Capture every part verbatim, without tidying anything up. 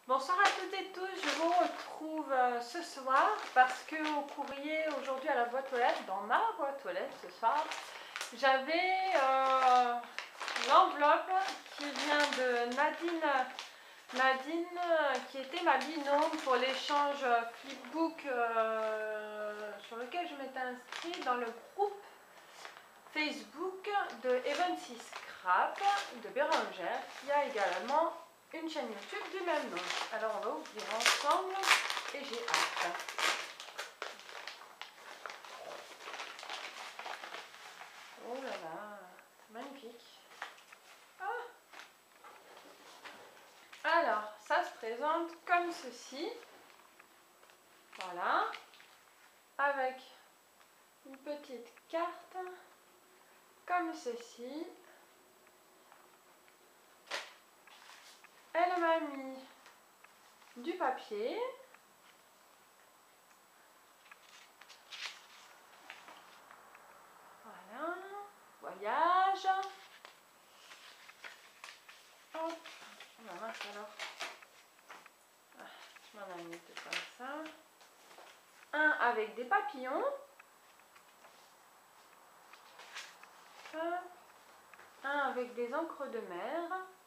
Bonsoir à toutes et tous, je vous retrouve euh, ce soir parce que au courrier aujourd'hui à la boîte aux lettres, dans ma boîte aux lettres ce soir, j'avais euh, l'enveloppe qui vient de Nadine, Nadine euh, qui était ma binôme pour l'échange Flipbook euh, sur lequel je m'étais inscrite dans le groupe Facebook de Evency Scrap de Bérengère, qui a également une chaîne YouTube du même nom. Alors on va ouvrir ensemble et j'ai hâte. Oh là là, magnifique. Ah. Alors ça se présente comme ceci. Voilà. Avec une petite carte comme ceci. Elle m'a mis du papier. Voilà. Voyage. Hop. Oh la mince alors. Ah, je m'en ai mis tout comme ça. Un avec des papillons. Hop. Un avec des encres de mer.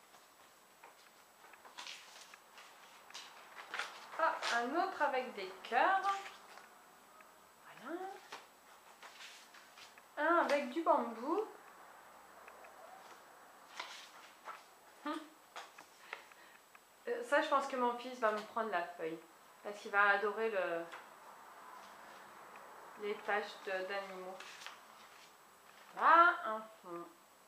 Ah, un autre avec des cœurs. Voilà. Un avec du bambou. Hum. Euh, ça, je pense que mon fils va me prendre la feuille. Parce qu'il va adorer le... les taches d'animaux. Là, un fond.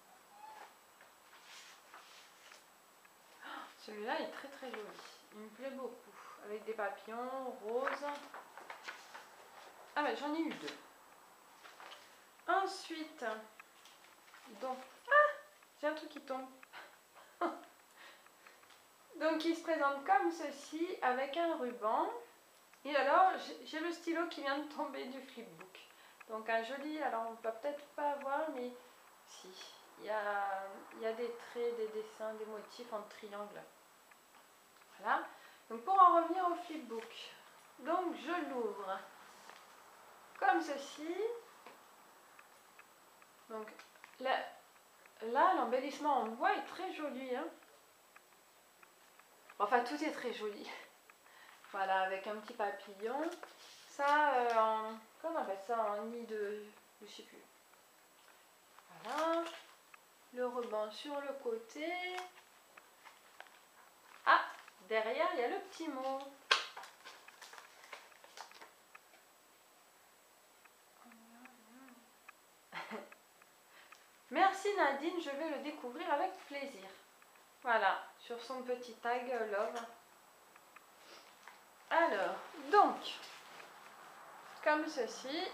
Celui-là est très très joli. Il me plaît beaucoup. Avec des papillons roses. Ah ben j'en ai eu deux. Ensuite, donc, ah, j'ai un truc qui tombe. Donc il se présente comme ceci avec un ruban. Et alors j'ai le stylo qui vient de tomber du flipbook. Donc un joli, alors on ne peut peut-être pas voir, mais si. Il y a, il y a des traits, des dessins, des motifs en triangle. Voilà. Donc pour en revenir au flipbook, donc je l'ouvre comme ceci. Donc là, là l'embellissement en bois est très joli. Hein. Enfin tout est très joli. Voilà, avec un petit papillon. Ça, euh, en, comment on appelle ça, en nid de, je sais plus. Voilà. Le ruban sur le côté. Ah, derrière il y a le petit mot. Merci Nadine, je vais le découvrir avec plaisir. Voilà, sur son petit tag Love. Alors, donc, comme ceci.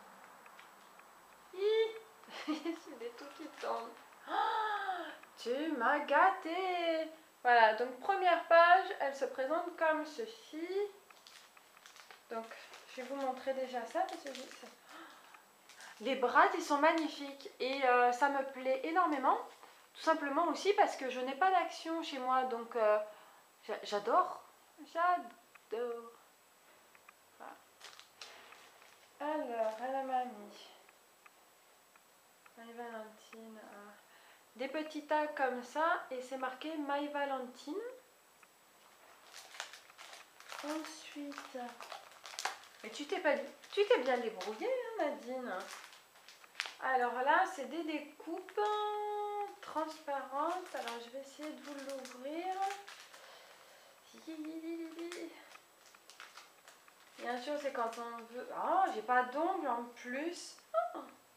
C'est des tout qui tombent. Oh, tu m'as gâté. Voilà, donc première page, elle se présente comme ceci. Donc, je vais vous montrer déjà ça. Parce que les bras, ils sont magnifiques et euh, ça me plaît énormément. Tout simplement aussi parce que je n'ai pas d'action chez moi, donc euh, j'adore. J'adore. Voilà. Alors, elle m'a mis My Valentine. Ah. Des petits tags comme ça et c'est marqué My Valentine. Ensuite, mais tu t'es pas, tu t'es bien débrouillée, hein, Nadine. Alors là, c'est des découpes transparentes. Alors je vais essayer de vous l'ouvrir. Bien sûr, c'est quand on veut. Oh, j'ai pas d'ongles en plus. Oh.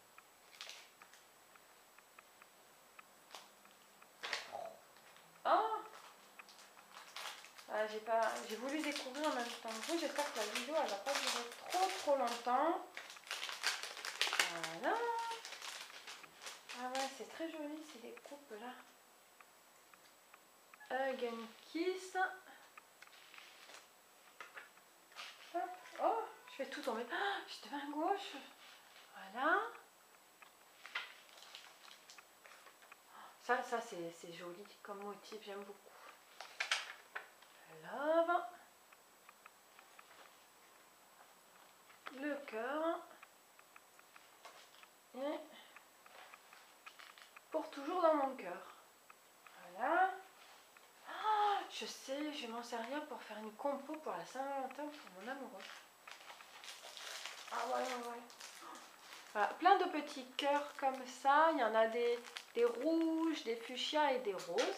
Oh. Ah, j'ai pas, j'ai voulu découvrir en même temps que vous. J'espère que la vidéo elle va pas durer trop trop longtemps. Voilà. Ah ouais, c'est très joli ces découpes là. Hug and Kiss. Hop. Oh, je vais tout tomber. Ah, je suis de main gauche. Voilà. Ça, ça c'est joli comme motif, j'aime beaucoup. Love. je sais, je m'en servir pour faire une compo pour la Saint-Valentin pour mon amoureux. Ah ouais, ouais, ouais. Voilà, plein de petits cœurs comme ça. Il y en a des, des rouges, des fuchsias et des roses.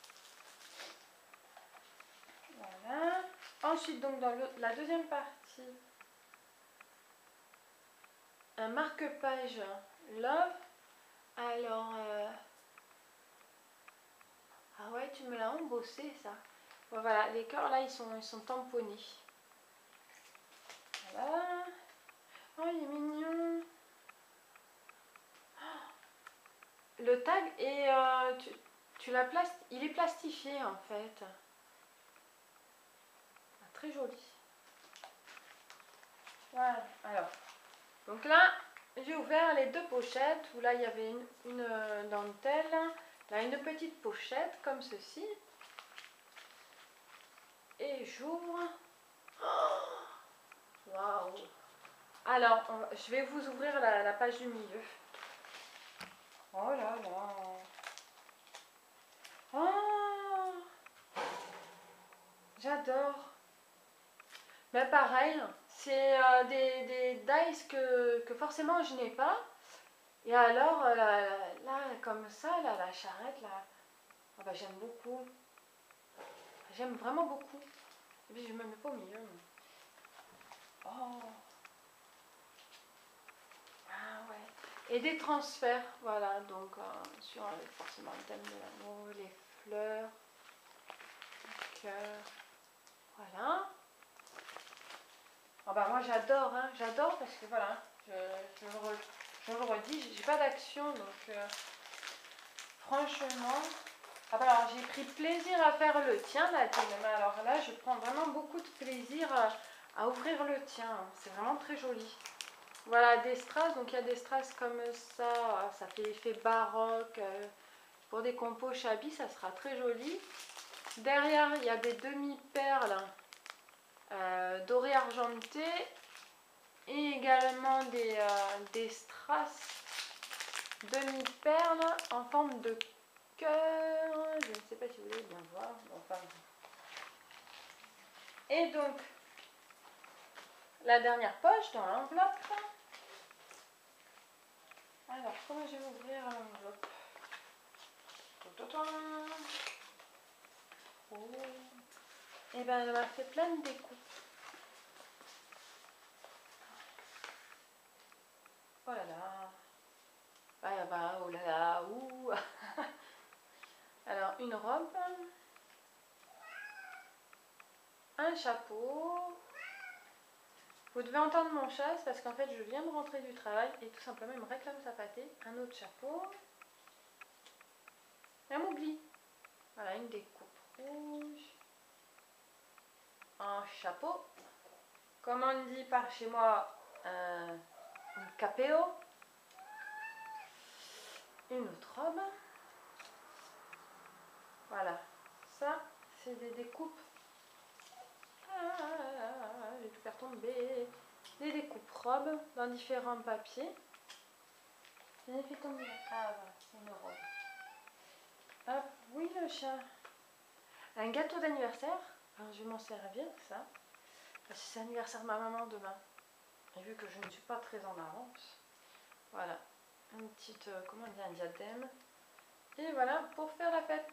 Voilà. Ensuite, donc dans le, la deuxième partie, un marque-page Love. Alors, euh... ah ouais, tu me l'as embossé ça. Bon, voilà, les cœurs là, ils sont, ils sont tamponnés. Voilà. Oh, il est mignon. Le tag est, euh, tu, tu l'as plast... il est plastifié en fait. Ah, très joli. Voilà. Alors, donc là, j'ai ouvert les deux pochettes où là il y avait une, une euh, dentelle, là une petite pochette comme ceci. Et j'ouvre. Waouh! Alors, on va, je vais vous ouvrir la, la page du milieu. Oh là là! Oh! J'adore! Mais pareil, c'est euh, des, des dice que, que forcément je n'ai pas. Et alors, euh, là, là, comme ça, là, la charrette, là, oh bah, j'aime beaucoup. J'aime vraiment beaucoup. Et puis je me mets pas au milieu. Oh! Ah ouais. Et des transferts, voilà, donc euh, sur euh, forcément le thème de l'amour, les fleurs, le cœur, voilà. Oh bah moi j'adore, hein, j'adore parce que voilà, je, je, le, re, je le redis, j'ai pas d'action donc euh, franchement. Ah bah alors j'ai pris plaisir à faire le tien là, mais alors là je prends vraiment beaucoup de plaisir à, à ouvrir le tien, c'est vraiment très joli. Voilà, des strass, donc il y a des strass comme ça, ça fait effet baroque, euh, pour des compos shabby, ça sera très joli. Derrière, il y a des demi-perles euh, dorées argentées et également des, euh, des strass demi-perles en forme de cœur. Je ne sais pas si vous voulez bien voir. Enfin. Et donc, la dernière poche dans l'enveloppe. Alors, comment je vais ouvrir l'enveloppe? Oh. Et ben elle m'a fait plein de découpes. Oh là là. Ah bah, oh là là. Ouh. Alors, une robe. Un chapeau. Vous devez entendre mon chat, parce qu'en fait je viens de rentrer du travail et tout simplement il me réclame sa pâtée. Un autre chapeau. Un moubli. Voilà, une découpe rouge. Un chapeau. Comme on dit par chez moi, un, un capéo. Une autre robe. Voilà. Ça, c'est des découpes. Ah, je vais tout faire tomber. Des découpes robes dans différents papiers. Je l'ai fait tomber. Ah, voilà, c'est une robe. Hop, oui, le chat. Un gâteau d'anniversaire. Alors, je vais m'en servir, ça. Parce que c'est l'anniversaire de ma maman demain. Et vu que je ne suis pas très en avance. Voilà. Une petite, euh, comment on dit, un diadème. Et voilà, pour faire la fête.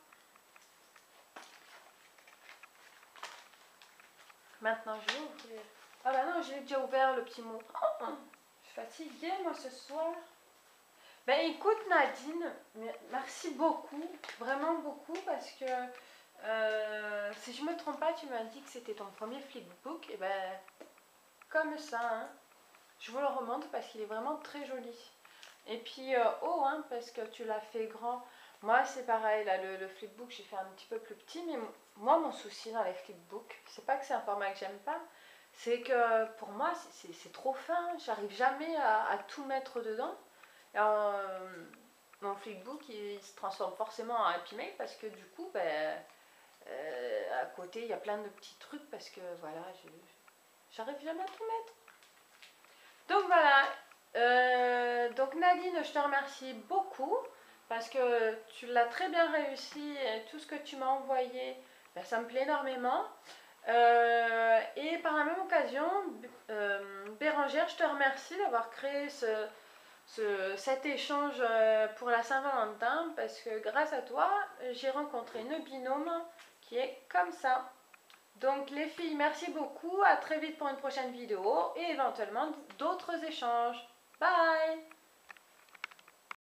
Maintenant, je vais ouvrir. Ah bah non, j'ai déjà ouvert le petit mot. Oh, je suis fatiguée, moi, ce soir. Ben écoute, Nadine, merci beaucoup. Vraiment beaucoup, parce que euh, si je me trompe pas, tu m'as dit que c'était ton premier flipbook. Et ben, comme ça, hein. Je vous le remonte parce qu'il est vraiment très joli. Et puis euh, haut, hein, parce que tu l'as fait grand. Moi, c'est pareil, là, le, le flipbook, j'ai fait un petit peu plus petit, mais moi, mon souci dans les flipbooks, c'est pas que c'est un format que j'aime pas, c'est que pour moi, c'est trop fin, j'arrive jamais à, à tout mettre dedans. Alors, euh, mon flipbook, il, il se transforme forcément en Happy Mail parce que du coup, ben, euh, à côté, il y a plein de petits trucs parce que voilà, j'arrive jamais à tout mettre. Donc voilà, euh, donc Nadine, je te remercie beaucoup parce que tu l'as très bien réussi, et tout ce que tu m'as envoyé, ben, ça me plaît énormément. Euh, et par la même occasion, euh, Bérangère, je te remercie d'avoir créé ce, ce, cet échange pour la Saint-Valentin, parce que grâce à toi, j'ai rencontré une binôme qui est comme ça. Donc les filles, merci beaucoup, à très vite pour une prochaine vidéo et éventuellement d'autres échanges. Bye!